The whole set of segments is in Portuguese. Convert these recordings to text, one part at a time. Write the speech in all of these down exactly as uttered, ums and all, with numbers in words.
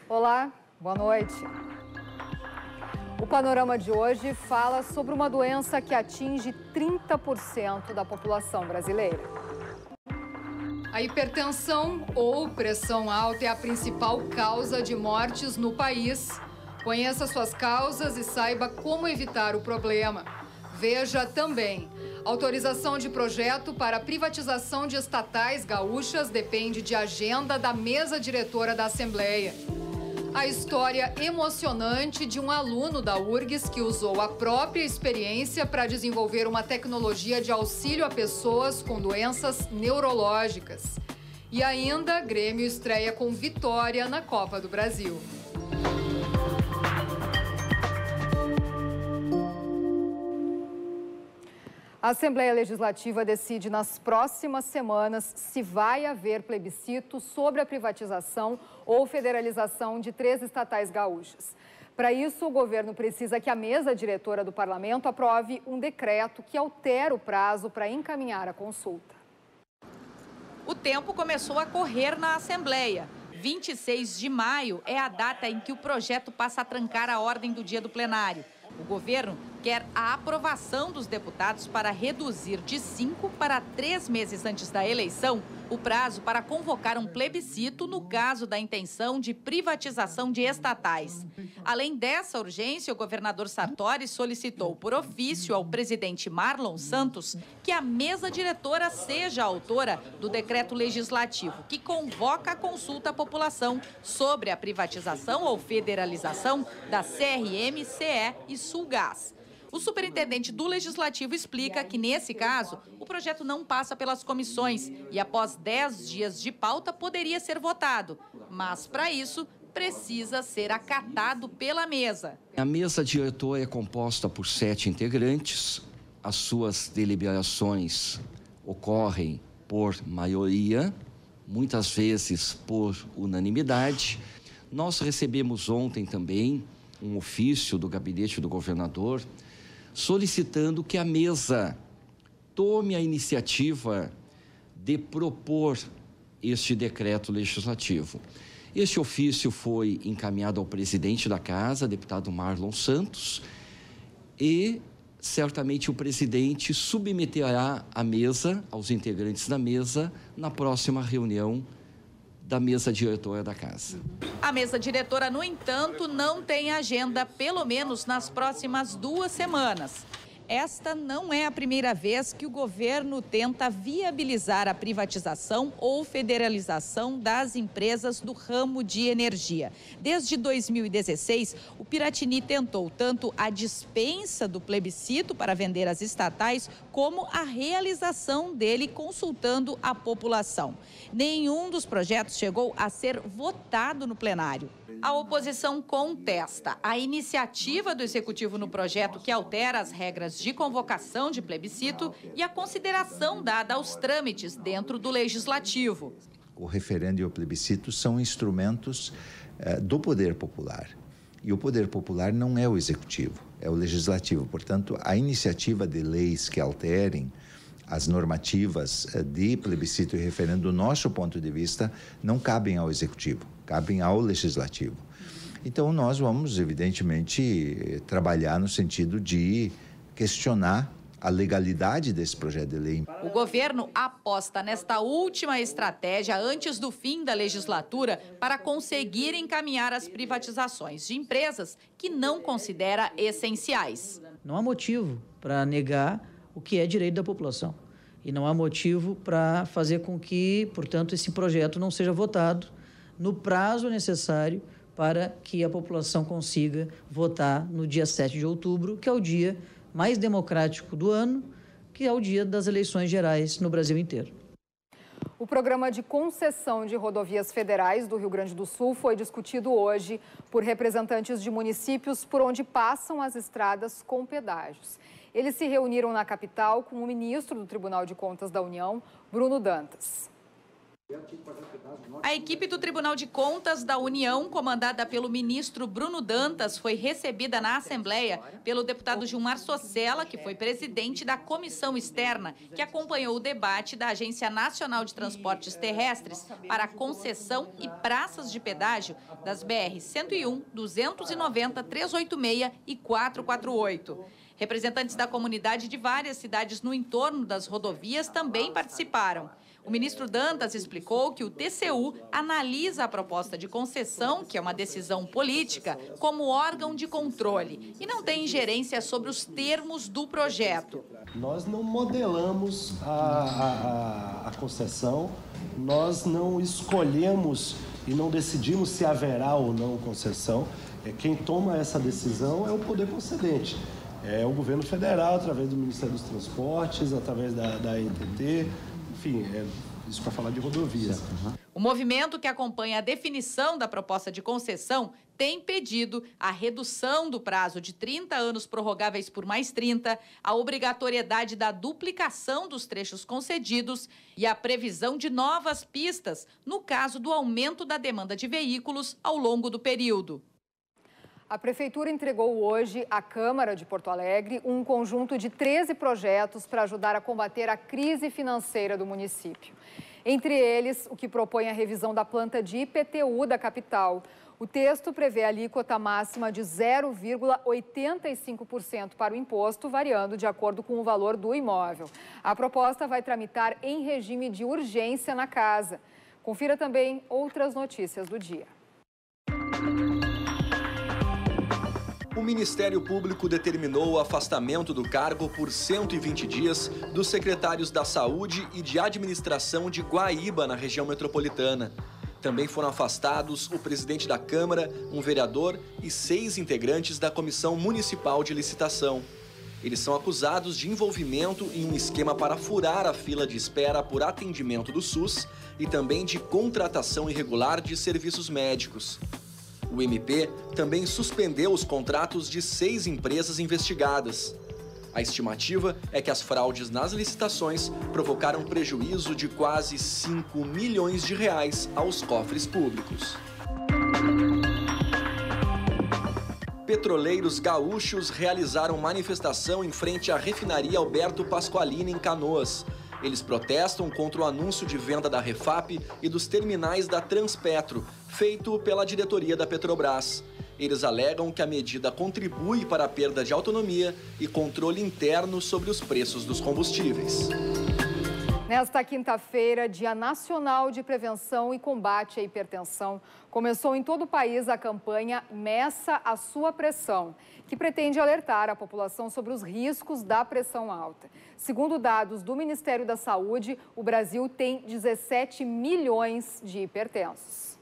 Olá, boa noite. O panorama de hoje fala sobre uma doença que atinge trinta por cento da população brasileira. A hipertensão ou pressão alta é a principal causa de mortes no país. Conheça suas causas e saiba como evitar o problema. Veja também: autorização de projeto para a privatização de estatais gaúchas depende de agenda da mesa diretora da Assembleia. A história emocionante de um aluno da U R G S que usou a própria experiência para desenvolver uma tecnologia de auxílio a pessoas com doenças neurológicas. E ainda, Grêmio estreia com vitória na Copa do Brasil. A Assembleia Legislativa decide nas próximas semanas se vai haver plebiscito sobre a privatização ou federalização de três estatais gaúchas. Para isso, o governo precisa que a mesa diretora do parlamento aprove um decreto que altera o prazo para encaminhar a consulta. O tempo começou a correr na Assembleia. vinte e seis de maio é a data em que o projeto passa a trancar a ordem do dia do plenário. O governo quer a aprovação dos deputados para reduzir de cinco para três meses antes da eleição o prazo para convocar um plebiscito no caso da intenção de privatização de estatais. Além dessa urgência, o governador Sartori solicitou por ofício ao presidente Marlon Santos que a mesa diretora seja a autora do decreto legislativo que convoca a consulta à população sobre a privatização ou federalização da C R M, C E e Sulgás. O superintendente do Legislativo explica que, nesse caso, o projeto não passa pelas comissões e, após dez dias de pauta, poderia ser votado. Mas, para isso, precisa ser acatado pela mesa. A mesa diretora é composta por sete integrantes. As suas deliberações ocorrem por maioria, muitas vezes por unanimidade. Nós recebemos ontem também um ofício do gabinete do governador solicitando que a mesa tome a iniciativa de propor este decreto legislativo. Este ofício foi encaminhado ao presidente da Casa, deputado Marlon Santos, e certamente o presidente submeterá a mesa, aos integrantes da mesa, na próxima reunião da mesa diretora da Casa. A mesa diretora, no entanto, não tem agenda, pelo menos nas próximas duas semanas. Esta não é a primeira vez que o governo tenta viabilizar a privatização ou federalização das empresas do ramo de energia. Desde dois mil e dezesseis, o Piratini tentou tanto a dispensa do plebiscito para vender as estatais, como a realização dele consultando a população. Nenhum dos projetos chegou a ser votado no plenário. A oposição contesta a iniciativa do Executivo no projeto que altera as regras de convocação de plebiscito e a consideração dada aos trâmites dentro do Legislativo. O referendo e o plebiscito são instrumentos eh, do poder popular. E o poder popular não é o Executivo, é o Legislativo. Portanto, a iniciativa de leis que alterem as normativas de plebiscito e referendo, do nosso ponto de vista, não cabem ao Executivo, cabem ao Legislativo. Então, nós vamos, evidentemente, trabalhar no sentido de questionar a legalidade desse projeto de lei. O governo aposta nesta última estratégia antes do fim da legislatura para conseguir encaminhar as privatizações de empresas que não considera essenciais. Não há motivo para negar o que é direito da população. E não há motivo para fazer com que, portanto, esse projeto não seja votado no prazo necessário para que a população consiga votar no dia sete de outubro, que é o dia mais democrático do ano, que é o dia das eleições gerais no Brasil inteiro. O programa de concessão de rodovias federais do Rio Grande do Sul foi discutido hoje por representantes de municípios por onde passam as estradas com pedágios. Eles se reuniram na capital com o ministro do Tribunal de Contas da União, Bruno Dantas. A equipe do Tribunal de Contas da União, comandada pelo ministro Bruno Dantas, foi recebida na Assembleia pelo deputado Gilmar Socella, que foi presidente da comissão externa, que acompanhou o debate da Agência Nacional de Transportes Terrestres para a concessão e praças de pedágio das B R cento e um, duzentos e noventa, trezentos e oitenta e seis e quatrocentos e quarenta e oito. Representantes da comunidade de várias cidades no entorno das rodovias também participaram. O ministro Dantas explicou que o T C U analisa a proposta de concessão, que é uma decisão política, como órgão de controle e não tem ingerência sobre os termos do projeto. Nós não modelamos a, a, a concessão, nós não escolhemos e não decidimos se haverá ou não concessão. Quem toma essa decisão é o poder concedente. É o governo federal, através do Ministério dos Transportes, através da, da A N T T, enfim, é isso para falar de rodovias. O movimento que acompanha a definição da proposta de concessão tem pedido a redução do prazo de trinta anos prorrogáveis por mais trinta, a obrigatoriedade da duplicação dos trechos concedidos e a previsão de novas pistas no caso do aumento da demanda de veículos ao longo do período. A Prefeitura entregou hoje à Câmara de Porto Alegre um conjunto de treze projetos para ajudar a combater a crise financeira do município. Entre eles, o que propõe a revisão da planta de I P T U da capital. O texto prevê a alíquota máxima de zero vírgula oitenta e cinco por cento para o imposto, variando de acordo com o valor do imóvel. A proposta vai tramitar em regime de urgência na casa. Confira também outras notícias do dia. O Ministério Público determinou o afastamento do cargo por cento e vinte dias dos secretários da Saúde e de Administração de Guaíba, na região metropolitana. Também foram afastados o presidente da Câmara, um vereador e seis integrantes da Comissão Municipal de Licitação. Eles são acusados de envolvimento em um esquema para furar a fila de espera por atendimento do SUS e também de contratação irregular de serviços médicos. O M P também suspendeu os contratos de seis empresas investigadas. A estimativa é que as fraudes nas licitações provocaram prejuízo de quase cinco milhões de reais aos cofres públicos. Petroleiros gaúchos realizaram manifestação em frente à refinaria Alberto Pasqualini, em Canoas. Eles protestam contra o anúncio de venda da Refap e dos terminais da Transpetro, feito pela diretoria da Petrobras. Eles alegam que a medida contribui para a perda de autonomia e controle interno sobre os preços dos combustíveis. Nesta quinta-feira, Dia Nacional de Prevenção e Combate à Hipertensão, começou em todo o país a campanha Meça a Sua Pressão, que pretende alertar a população sobre os riscos da pressão alta. Segundo dados do Ministério da Saúde, o Brasil tem dezessete milhões de hipertensos.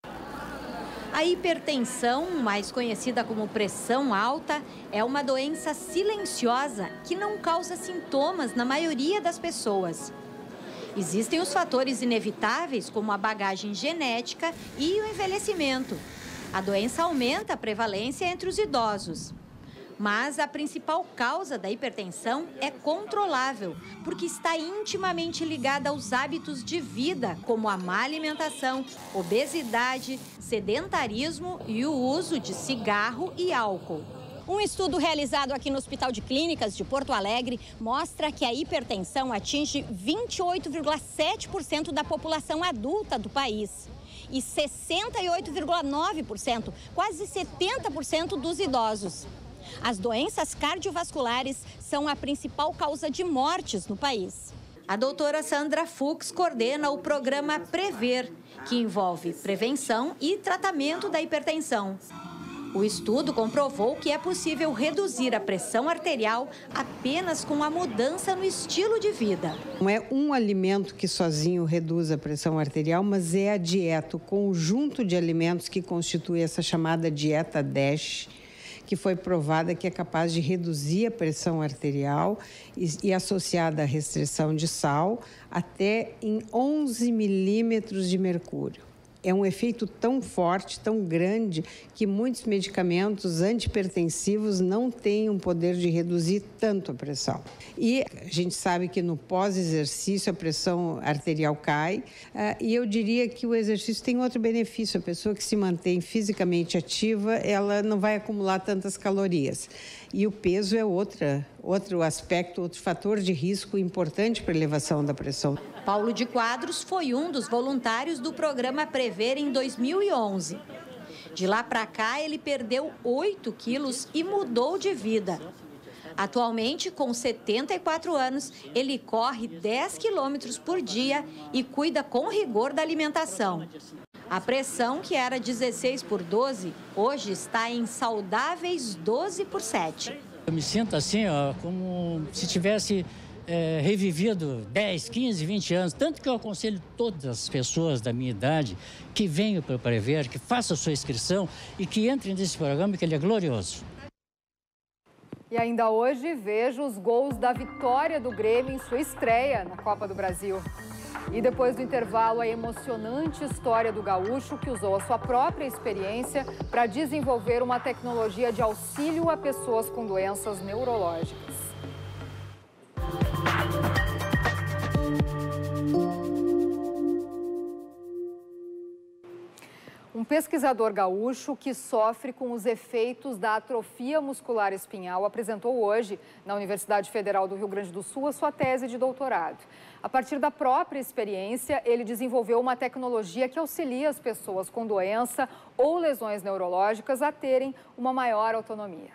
A hipertensão, mais conhecida como pressão alta, é uma doença silenciosa que não causa sintomas na maioria das pessoas. Existem os fatores inevitáveis, como a bagagem genética e o envelhecimento. A doença aumenta a prevalência entre os idosos. Mas a principal causa da hipertensão é controlável, porque está intimamente ligada aos hábitos de vida, como a má alimentação, obesidade, sedentarismo e o uso de cigarro e álcool. Um estudo realizado aqui no Hospital de Clínicas de Porto Alegre mostra que a hipertensão atinge vinte e oito vírgula sete por cento da população adulta do país e sessenta e oito vírgula nove por cento, quase setenta por cento dos idosos. As doenças cardiovasculares são a principal causa de mortes no país. A doutora Sandra Fux coordena o programa Prever, que envolve prevenção e tratamento da hipertensão. O estudo comprovou que é possível reduzir a pressão arterial apenas com a mudança no estilo de vida. Não é um alimento que sozinho reduz a pressão arterial, mas é a dieta, o conjunto de alimentos que constitui essa chamada dieta DASH, que foi provada que é capaz de reduzir a pressão arterial e, e associada à restrição de sal até em onze milímetros de mercúrio. É um efeito tão forte, tão grande, que muitos medicamentos antihipertensivos não têm um poder de reduzir tanto a pressão. E a gente sabe que no pós-exercício a pressão arterial cai, e eu diria que o exercício tem outro benefício. A pessoa que se mantém fisicamente ativa, ela não vai acumular tantas calorias. E o peso é outra, outro aspecto, outro fator de risco importante para a elevação da pressão. Paulo de Quadros foi um dos voluntários do programa Prever em dois mil e onze. De lá para cá, ele perdeu oito quilos e mudou de vida. Atualmente, com setenta e quatro anos, ele corre dez quilômetros por dia e cuida com rigor da alimentação. A pressão, que era dezesseis por doze, hoje está em saudáveis doze por sete. Eu me sinto assim, ó, como se tivesse é, revivido dez, quinze, vinte anos. Tanto que eu aconselho todas as pessoas da minha idade que venham para o Prever, que façam a sua inscrição e que entrem nesse programa, que ele é glorioso. E ainda hoje, veja os gols da vitória do Grêmio em sua estreia na Copa do Brasil. E depois do intervalo, a emocionante história do gaúcho que usou a sua própria experiência para desenvolver uma tecnologia de auxílio a pessoas com doenças neurológicas. Um pesquisador gaúcho que sofre com os efeitos da atrofia muscular espinhal apresentou hoje, na Universidade Federal do Rio Grande do Sul, a sua tese de doutorado. A partir da própria experiência, ele desenvolveu uma tecnologia que auxilia as pessoas com doença ou lesões neurológicas a terem uma maior autonomia.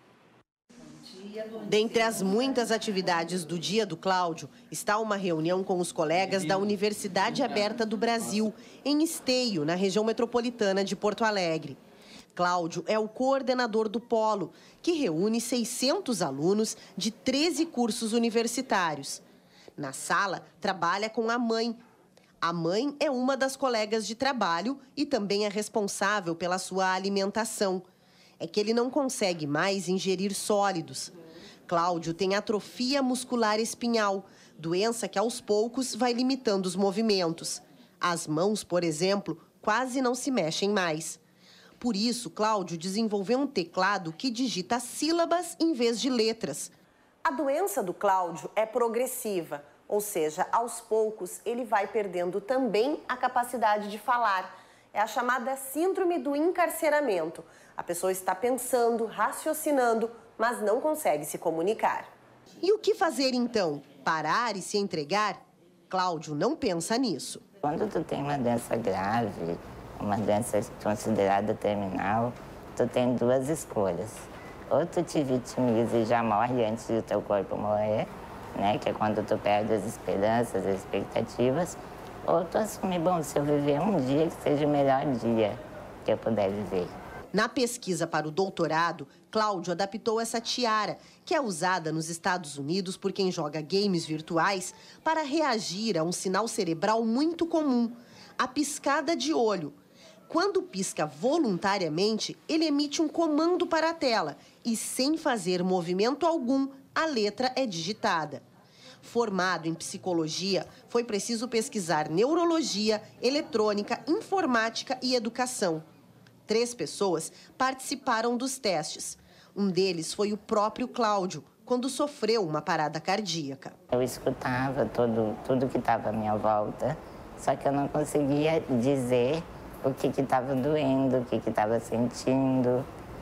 Dentre as muitas atividades do Dia do Cláudio, está uma reunião com os colegas da Universidade Aberta do Brasil, em Esteio, na região metropolitana de Porto Alegre. Cláudio é o coordenador do Polo, que reúne seiscentos alunos de treze cursos universitários. Na sala, trabalha com a mãe. A mãe é uma das colegas de trabalho e também é responsável pela sua alimentação. É que ele não consegue mais ingerir sólidos. Cláudio tem atrofia muscular espinhal, doença que aos poucos vai limitando os movimentos. As mãos, por exemplo, quase não se mexem mais. Por isso, Cláudio desenvolveu um teclado que digita sílabas em vez de letras. A doença do Cláudio é progressiva, ou seja, aos poucos ele vai perdendo também a capacidade de falar. É a chamada síndrome do encarceramento. A pessoa está pensando, raciocinando, mas não consegue se comunicar. E o que fazer então? Parar e se entregar? Cláudio não pensa nisso. Quando tu tem uma doença grave, uma doença considerada terminal, tu tem duas escolhas. Ou tu te vitimiza e já morre antes do teu corpo morrer, né? Que é quando tu perde as esperanças, as expectativas. Ou tu assume, bom, se eu viver um dia, que seja o melhor dia que eu puder viver. Na pesquisa para o doutorado, Cláudio adaptou essa tiara, que é usada nos Estados Unidos por quem joga games virtuais, para reagir a um sinal cerebral muito comum, a piscada de olho. Quando pisca voluntariamente, ele emite um comando para a tela e, sem fazer movimento algum, a letra é digitada. Formado em psicologia, foi preciso pesquisar neurologia, eletrônica, informática e educação. Três pessoas participaram dos testes. Um deles foi o próprio Cláudio, quando sofreu uma parada cardíaca. Eu escutava todo, tudo que estava à minha volta, só que eu não conseguia dizer o que estava doendo, o que estava sentindo.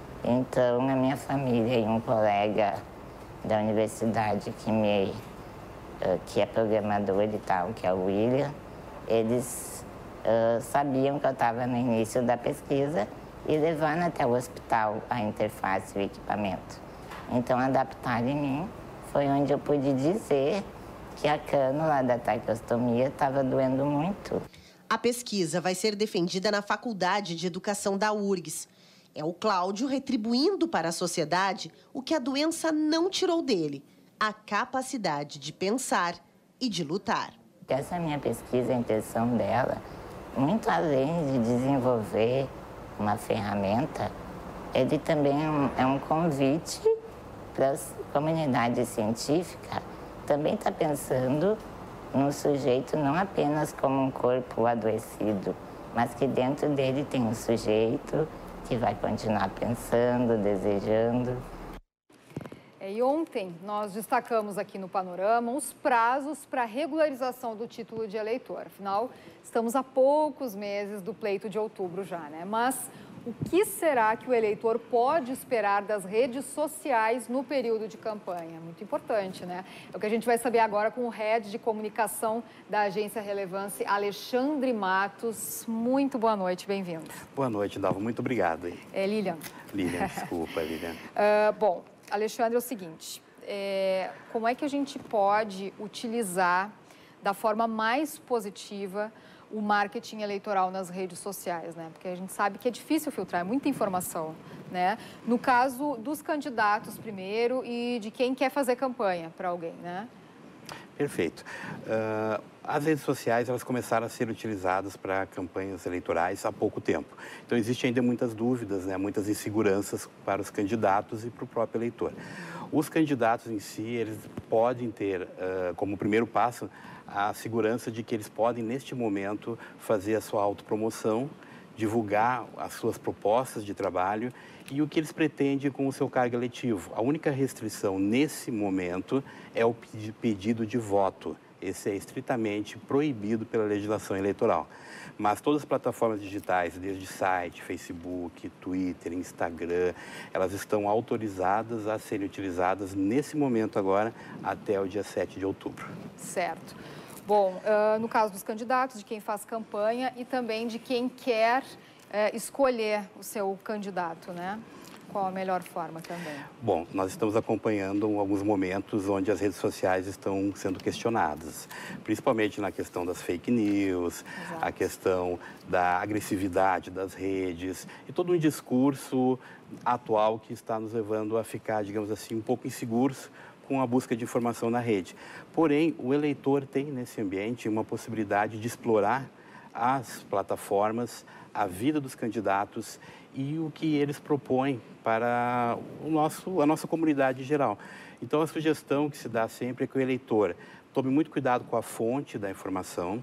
Então, a minha família e um colega da universidade que, me, que é programador e tal, que é o William, eles Uh, sabiam que eu estava no início da pesquisa e levando até o hospital a interface e o equipamento. Então, adaptar em mim foi onde eu pude dizer que a cânula da traqueostomia estava doendo muito. A pesquisa vai ser defendida na Faculdade de Educação da U R G S. É o Cláudio retribuindo para a sociedade o que a doença não tirou dele, a capacidade de pensar e de lutar. Essa minha pesquisa, a intenção dela, muito além de desenvolver uma ferramenta, ele também é um, é um convite para a comunidade científica também estar pensando no sujeito não apenas como um corpo adoecido, mas que dentro dele tem um sujeito que vai continuar pensando, desejando. E ontem nós destacamos aqui no Panorama os prazos para regularização do título de eleitor. Afinal, estamos a poucos meses do pleito de outubro já, né? Mas o que será que o eleitor pode esperar das redes sociais no período de campanha? Muito importante, né? É o que a gente vai saber agora com o head de comunicação da Agência Relevance, Alexandre Matos. Muito boa noite, bem-vindo. Boa noite, Dalva. Muito obrigado. É, Lilian. Lilian, desculpa, Lilian. uh, bom, Alexandre, é o seguinte, é, como é que a gente pode utilizar da forma mais positiva o marketing eleitoral nas redes sociais, né? Porque a gente sabe que é difícil filtrar, é muita informação, né? No caso dos candidatos primeiro e de quem quer fazer campanha para alguém, né? Perfeito. Uh, as redes sociais, elas começaram a ser utilizadas para campanhas eleitorais há pouco tempo. Então, existem ainda muitas dúvidas, né? Muitas inseguranças para os candidatos e para o próprio eleitor. Os candidatos em si, eles podem ter, uh, como primeiro passo, a segurança de que eles podem, neste momento, fazer a sua autopromoção, divulgar as suas propostas de trabalho e o que eles pretendem com o seu cargo eletivo. A única restrição, nesse momento, é o pedido de voto. Esse é estritamente proibido pela legislação eleitoral. Mas todas as plataformas digitais, desde site, Facebook, Twitter, Instagram, elas estão autorizadas a serem utilizadas nesse momento agora, até o dia sete de outubro. Certo. Bom, uh, no caso dos candidatos, de quem faz campanha e também de quem quer uh, escolher o seu candidato, né? Qual a melhor forma também? Bom, nós estamos acompanhando alguns momentos onde as redes sociais estão sendo questionadas, principalmente na questão das fake news, Exato. A questão da agressividade das redes e todo um discurso atual que está nos levando a ficar, digamos assim, um pouco inseguros com a busca de informação na rede. Porém, o eleitor tem nesse ambiente uma possibilidade de explorar as plataformas, a vida dos candidatos e o que eles propõem para o nosso, a nossa comunidade em geral. Então, a sugestão que se dá sempre é que o eleitor tome muito cuidado com a fonte da informação,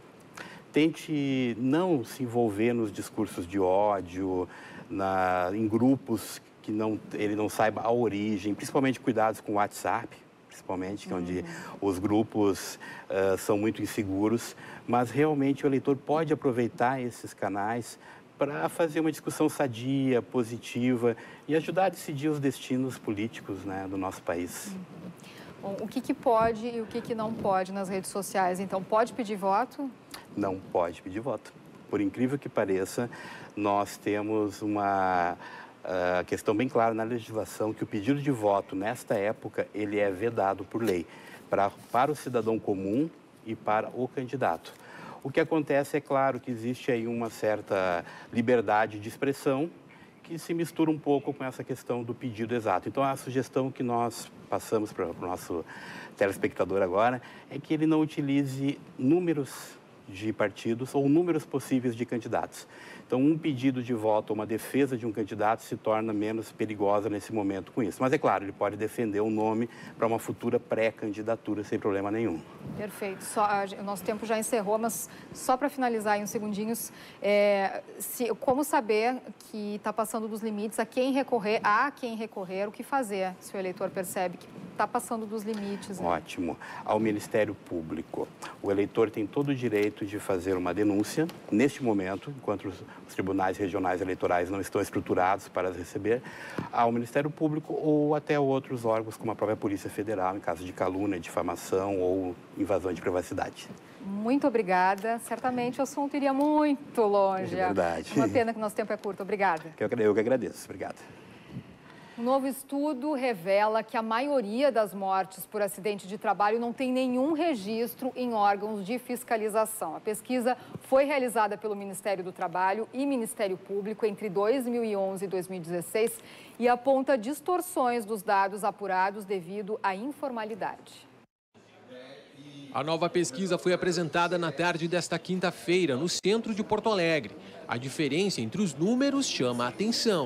tente não se envolver nos discursos de ódio, na, em grupos que não, ele não saiba a origem, principalmente cuidados com o WhatsApp, principalmente, que é onde uhum. os grupos uh, são muito inseguros, mas realmente o eleitor pode aproveitar esses canais para fazer uma discussão sadia, positiva e ajudar a decidir os destinos políticos, né, do nosso país. Uhum. Bom, o que, que pode e o que, que não pode nas redes sociais? Então, pode pedir voto? Não pode pedir voto. Por incrível que pareça, nós temos uma uh, questão bem clara na legislação que o pedido de voto, nesta época, ele é vedado por lei pra, para o cidadão comum e para o candidato. O que acontece é claro que existe aí uma certa liberdade de expressão que se mistura um pouco com essa questão do pedido exato. Então, a sugestão que nós passamos para o nosso telespectador agora é que ele não utilize números de partidos ou números possíveis de candidatos. Então, um pedido de voto ou uma defesa de um candidato se torna menos perigosa nesse momento com isso. Mas, é claro, ele pode defender um nome para uma futura pré-candidatura sem problema nenhum. Perfeito. Só, a, o nosso tempo já encerrou, mas só para finalizar em uns segundinhos, é, se, como saber que está passando dos limites, a quem recorrer, a quem recorrer, o que fazer se o eleitor percebe que está passando dos limites? Né? Ótimo. Ao Ministério Público. O eleitor tem todo o direito de fazer uma denúncia, neste momento, enquanto os, os tribunais regionais eleitorais não estão estruturados para as receber, ao Ministério Público ou até outros órgãos, como a própria Polícia Federal, em caso de calúnia, difamação ou invasão de privacidade. Muito obrigada. Certamente o assunto iria muito longe. É verdade. Uma pena que o nosso tempo é curto. Obrigada. Eu que agradeço. Obrigado. Um novo estudo revela que a maioria das mortes por acidente de trabalho não tem nenhum registro em órgãos de fiscalização. A pesquisa foi realizada pelo Ministério do Trabalho e Ministério Público entre dois mil e onze e dois mil e dezesseis e aponta distorções dos dados apurados devido à informalidade. A nova pesquisa foi apresentada na tarde desta quinta-feira, no centro de Porto Alegre. A diferença entre os números chama a atenção.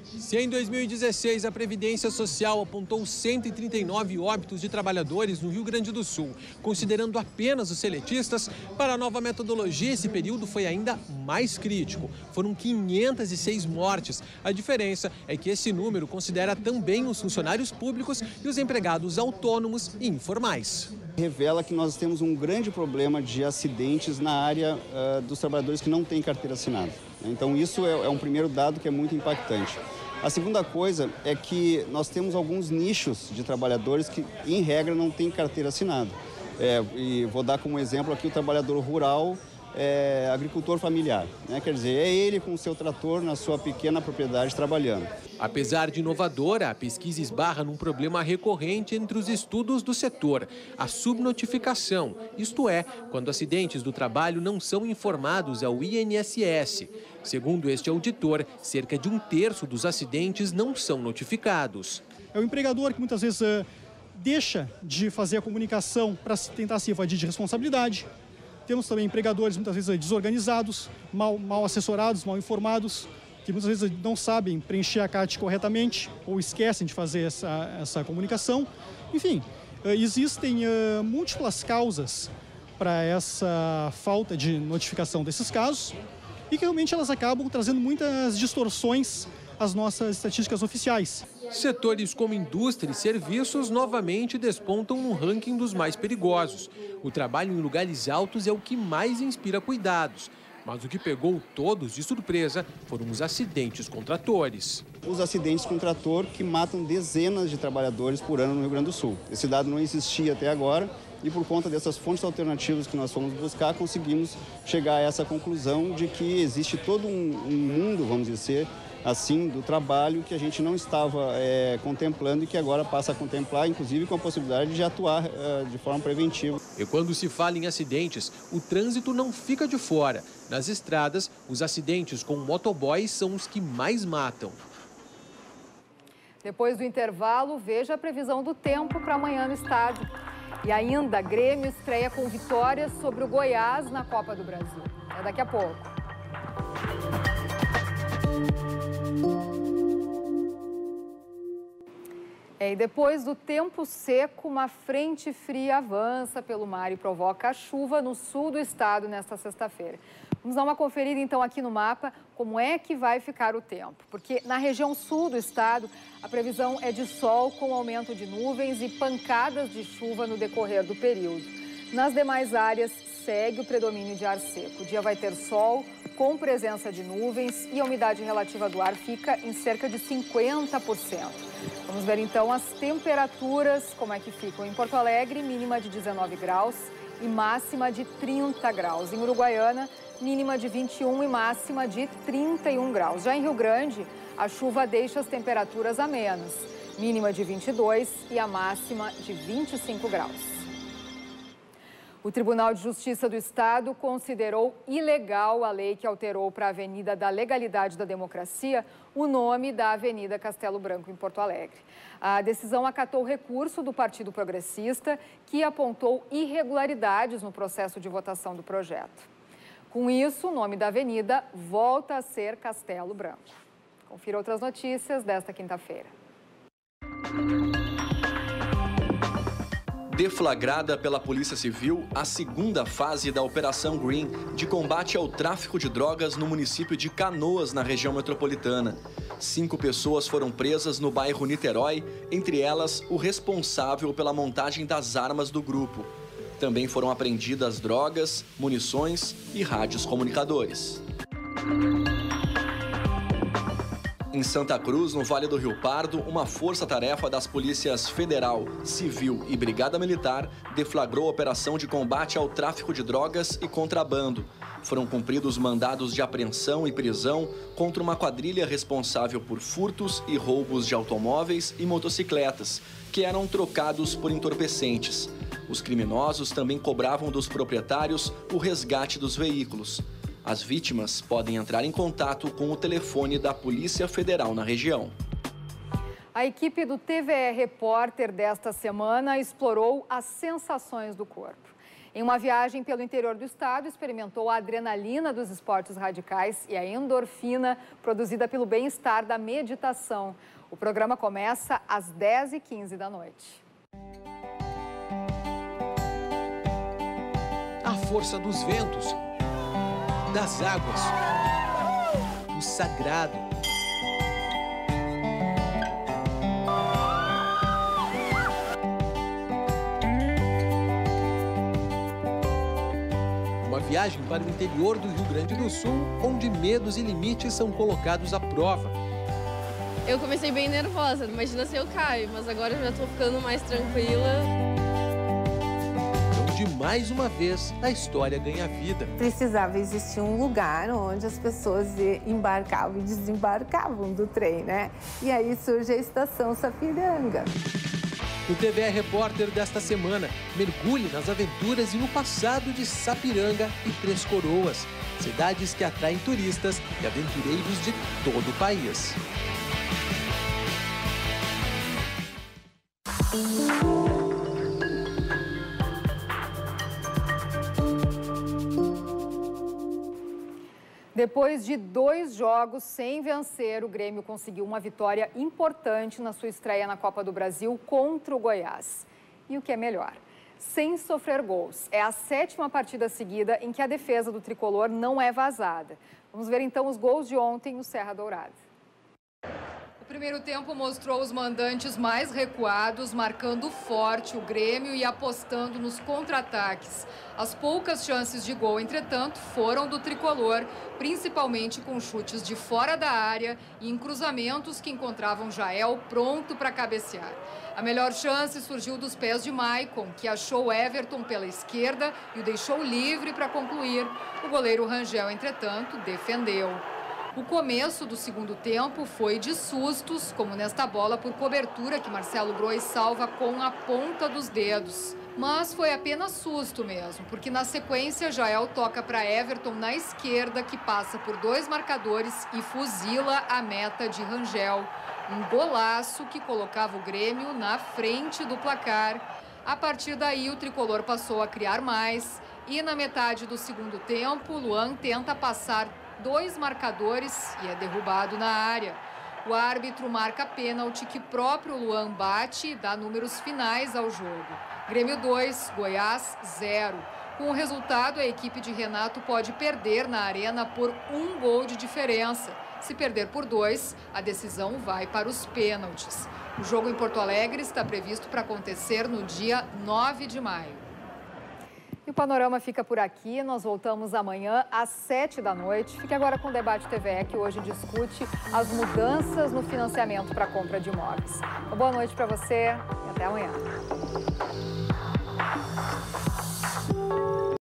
Se em dois mil e dezesseis a Previdência Social apontou cento e trinta e nove óbitos de trabalhadores no Rio Grande do Sul, considerando apenas os seletistas, para a nova metodologia esse período foi ainda mais crítico. Foram quinhentas e seis mortes. A diferença é que esse número considera também os funcionários públicos e os empregados autônomos e informais. Revela que nós temos um grande problema de acidentes na área uh, dos trabalhadores que não têm carteira assinada. Então isso é, é um primeiro dado que é muito impactante. A segunda coisa é que nós temos alguns nichos de trabalhadores que, em regra, não têm carteira assinada. É, e vou dar como exemplo aqui o trabalhador rural, é, agricultor familiar, né? Quer dizer, é ele com o seu trator na sua pequena propriedade trabalhando. Apesar de inovadora, a pesquisa esbarra num problema recorrente entre os estudos do setor, a subnotificação, isto é, quando acidentes do trabalho não são informados ao I N S S. Segundo este auditor, cerca de um terço dos acidentes não são notificados. É o empregador que muitas vezes uh, deixa de fazer a comunicação para tentar se evadir de responsabilidade. Temos também empregadores muitas vezes desorganizados, mal, mal assessorados, mal informados, que muitas vezes não sabem preencher a C A T corretamente ou esquecem de fazer essa, essa comunicação. Enfim, existem uh, múltiplas causas para essa falta de notificação desses casos e que realmente elas acabam trazendo muitas distorções às nossas estatísticas oficiais. Setores como indústria e serviços novamente despontam no ranking dos mais perigosos. O trabalho em lugares altos é o que mais inspira cuidados. Mas o que pegou todos de surpresa foram os acidentes com tratores. Os acidentes com trator que matam dezenas de trabalhadores por ano no Rio Grande do Sul. Esse dado não existia até agora e por conta dessas fontes alternativas que nós fomos buscar, conseguimos chegar a essa conclusão de que existe todo um, um mundo, vamos dizer assim, do trabalho que a gente não estava é, contemplando e que agora passa a contemplar, inclusive com a possibilidade de atuar é, de forma preventiva. E quando se fala em acidentes, o trânsito não fica de fora. Nas estradas, os acidentes com motoboys são os que mais matam. Depois do intervalo, veja a previsão do tempo para amanhã no estado. E ainda, Grêmio estreia com vitórias sobre o Goiás na Copa do Brasil. É daqui a pouco. É, e depois do tempo seco, uma frente fria avança pelo mar e provoca chuva no sul do estado nesta sexta-feira. Vamos dar uma conferida então aqui no mapa como é que vai ficar o tempo. Porque na região sul do estado, a previsão é de sol com aumento de nuvens e pancadas de chuva no decorrer do período. Nas demais áreas, segue o predomínio de ar seco. O dia vai ter sol com presença de nuvens e a umidade relativa do ar fica em cerca de cinquenta por cento. Vamos ver então as temperaturas, como é que ficam. Em Porto Alegre, mínima de dezenove graus e máxima de trinta graus. Em Uruguaiana, mínima de vinte e um e máxima de trinta e um graus. Já em Rio Grande, a chuva deixa as temperaturas amenas. Mínima de vinte e dois e a máxima de vinte e cinco graus. O Tribunal de Justiça do Estado considerou ilegal a lei que alterou para a Avenida da Legalidade da Democracia o nome da Avenida Castelo Branco, em Porto Alegre. A decisão acatou o recurso do Partido Progressista, que apontou irregularidades no processo de votação do projeto. Com isso, o nome da avenida volta a ser Castelo Branco. Confira outras notícias desta quinta-feira. Deflagrada pela Polícia Civil, a segunda fase da Operação Green de combate ao tráfico de drogas no município de Canoas, na região metropolitana. Cinco pessoas foram presas no bairro Niterói, entre elas o responsável pela montagem das armas do grupo. Também foram apreendidas drogas, munições e rádios comunicadores. Em Santa Cruz, no Vale do Rio Pardo, uma força-tarefa das polícias Federal, Civil e Brigada Militar deflagrou a operação de combate ao tráfico de drogas e contrabando. Foram cumpridos mandados de apreensão e prisão contra uma quadrilha responsável por furtos e roubos de automóveis e motocicletas, que eram trocados por entorpecentes. Os criminosos também cobravam dos proprietários o resgate dos veículos. As vítimas podem entrar em contato com o telefone da Polícia Federal na região. A equipe do T V E Repórter desta semana explorou as sensações do corpo. Em uma viagem pelo interior do estado, experimentou a adrenalina dos esportes radicais e a endorfina produzida pelo bem-estar da meditação. O programa começa às dez e quinze da noite. A força dos ventos, das águas, o sagrado. Uma viagem para o interior do Rio Grande do Sul, onde medos e limites são colocados à prova. Eu comecei bem nervosa, imagina se eu caio, mas agora eu já estou ficando mais tranquila. Onde, mais uma vez, a história ganha vida. Precisava existir um lugar onde as pessoas embarcavam e desembarcavam do trem, né? E aí surge a Estação Sapiranga. O T V E Repórter desta semana mergulhe nas aventuras e no passado de Sapiranga e Três Coroas, cidades que atraem turistas e aventureiros de todo o país. Depois de dois jogos sem vencer, o Grêmio conseguiu uma vitória importante na sua estreia na Copa do Brasil contra o Goiás. E o que é melhor, sem sofrer gols. É a sétima partida seguida em que a defesa do tricolor não é vazada. Vamos ver então os gols de ontem no Serra Dourada. O primeiro tempo mostrou os mandantes mais recuados, marcando forte o Grêmio e apostando nos contra-ataques. As poucas chances de gol, entretanto, foram do tricolor, principalmente com chutes de fora da área e em cruzamentos que encontravam Jael pronto para cabecear. A melhor chance surgiu dos pés de Maicon, que achou Everton pela esquerda e o deixou livre para concluir. O goleiro Rangel, entretanto, defendeu. O começo do segundo tempo foi de sustos, como nesta bola por cobertura que Marcelo Grois salva com a ponta dos dedos. Mas foi apenas susto mesmo, porque na sequência Jael toca para Everton na esquerda, que passa por dois marcadores e fuzila a meta de Rangel. Um golaço que colocava o Grêmio na frente do placar. A partir daí o tricolor passou a criar mais e na metade do segundo tempo Luan tenta passar dois marcadores e é derrubado na área. O árbitro marca pênalti que próprio Luan bate e dá números finais ao jogo. Grêmio dois, Goiás zero. Com o resultado, a equipe de Renato pode perder na Arena por um gol de diferença. Se perder por dois, a decisão vai para os pênaltis. O jogo em Porto Alegre está previsto para acontecer no dia nove de maio. E o Panorama fica por aqui. Nós voltamos amanhã às sete da noite. Fique agora com o Debate T V E, que hoje discute as mudanças no financiamento para a compra de imóveis. Uma boa noite para você e até amanhã.